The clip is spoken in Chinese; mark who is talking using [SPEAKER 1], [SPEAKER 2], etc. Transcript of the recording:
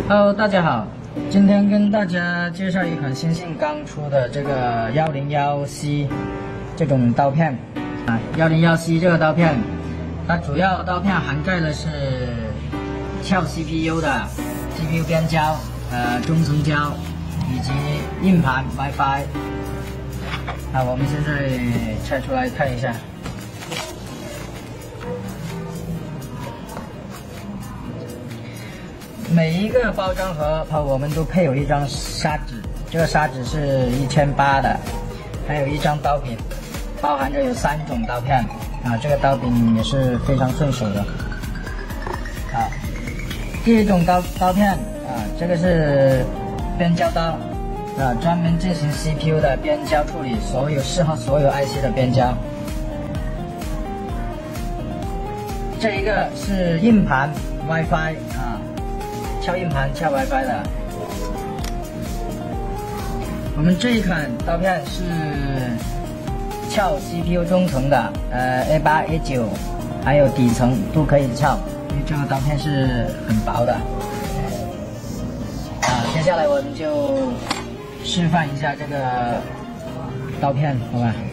[SPEAKER 1] Hello， 大家好，今天跟大家介绍一款新型刚出的这个101C 这种刀片啊。101C 这个刀片，它主要刀片涵盖的是撬 CPU 的 CPU 边胶、中层胶以及硬盘 WiFi。我们现在拆出来看一下。每一个包装盒我们都配有一张砂纸，这个砂纸是1800的，还有一张刀柄，包含着有3种刀片这个刀柄也是非常顺手的。第一种刀片这个是边胶刀专门进行 CPU 的边胶处理，适合所有 IC 的边胶。这一个是硬盘 WiFi 撬硬盘、撬 WiFi 的。我们这一款刀片是撬 CPU 中层的，A8、A9，还有底层都可以撬，因为这个刀片是很薄的。接下来我们就示范一下这个刀片，好吧？